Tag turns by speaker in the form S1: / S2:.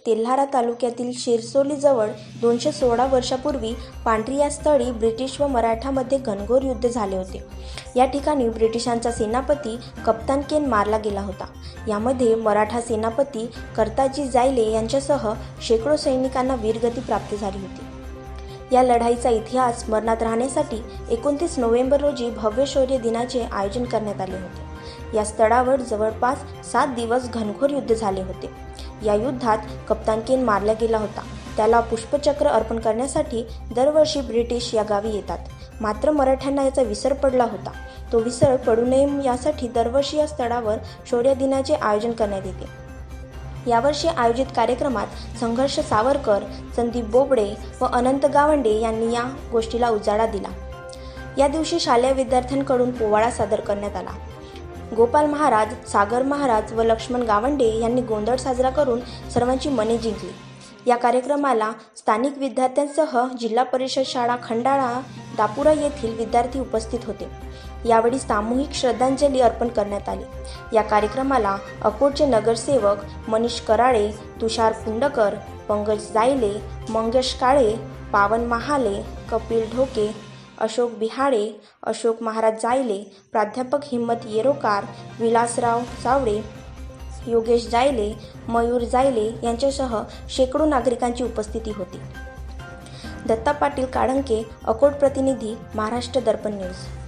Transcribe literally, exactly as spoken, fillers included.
S1: तेल्हारा तालुक्यातील शिरसोलीजवळ दोनशे सोळा वर्षापूर्वी पांढरी या स्थळी ब्रिटिश व मराठामध्ये घनघोर युद्ध झाले होते। या ठिकाणी ब्रिटिशांचा सेनापती कप्तान केन मारला गेला होता। यामध्ये मराठा सेनापती कर्ताजी जायले यांच्यासह शेकडो सैनिकांना वीरगती प्राप्त झाली होती। या लढाईचा इतिहास स्मरणात राहण्यासाठी एकोणतीस नोव्हेंबर रोजी भव्य शौर्य दिनाचे आयोजन करण्यात आले होते। या स्थळावर जवळपास सात दिवस घनघोर युद्ध झाले होते। या युद्धात कप्तान केन मारला गेला होता। त्याला पुष्पचक्र अर्पण करण्यासाठी दरवर्षी ब्रिटिश या गावी येतात। मात्र मराठ्यांना याचा विसर पडला होता। तो विसर पडू नये यासाठी दरवर्षी या स्थळावर शौर्य दिनाचे आयोजन करण्यात येते। यावर्षी आयोजित कार्यक्रमात संघर्ष सावरकर, संदीप बोबडे व अनंत गावंडे यांनी या गोष्टीला उजाळा दिला। या दिवशी शालेय विद्यार्थ्यांकडून पोवाडा सादर करण्यात आला। गोपाल महाराज, सागर महाराज व लक्ष्मण गावंडे यांनी गोंधळ साजरा करून सर्वांची मने जिंकली। या कार्यक्रमाला स्थानिक विद्यार्थ्यांसह जिल्हा परिषद शाळा खंडाळा दापुरा येथील विद्यार्थी उपस्थित होते। यावेळी सामूहिक श्रद्धांजली अर्पण करण्यात आली। या कार्यक्रमाला अकोटचे नगरसेवक मनीष कराळे, तुषार पुंडकर, पंकज जायले, मंगेश काळे, पावन महाले, कपिल ढोके, अशोक बिहाडे, अशोक महाराज जायले, प्राध्यापक हिम्मत येरोकार, विलासराव चावडे, योगेश जायले, मयूर जायले यांच्यासह शेकडो नागरिकांची उपस्थिती होती। दत्ता पाटील काळंके, अकोट प्रतिनिधी, महाराष्ट्र दर्पण न्यूज।